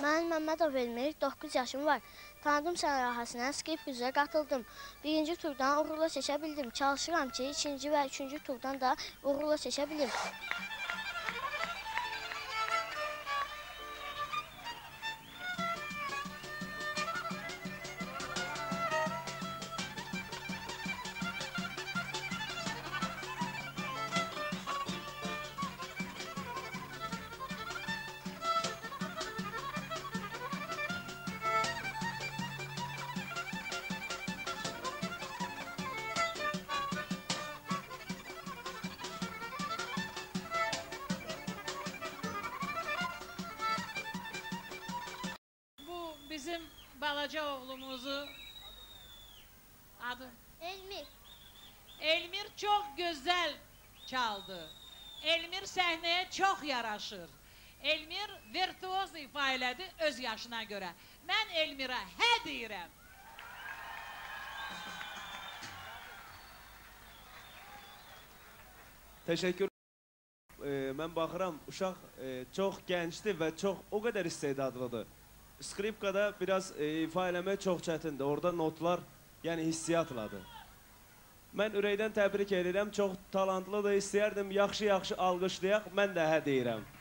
Mən Məmmədov Elmir, 9 yaşım var. Tanıdım sənayahəsindən skripka üzrə qatıldım. Birinci turdan uğurla seçə bildim. Çalışıram ki, ikinci və üçüncü turdan da uğurla seçə bilim. Bizim balaca oğlumuzu adı Elmir. Elmir çok güzel çaldı. Elmir səhnəyə çox yaraşır. Elmir virtuoz ifa elədi öz yaşına görə. Mən Elmirə hə deyirəm. Teşekkür. Mən baxıram, uşaq çox gəncdir və çox o qədər istedadlıdır. Skripkada biraz ifa eləmək çox çətindir. Orada notlar, yəni hissiyatladır. Mən ürəkdən təbrik edirəm. Çox talantlıdır, istəyərdim yaxşı-yaxşı alqışlayaq. Mən də hə deyirəm.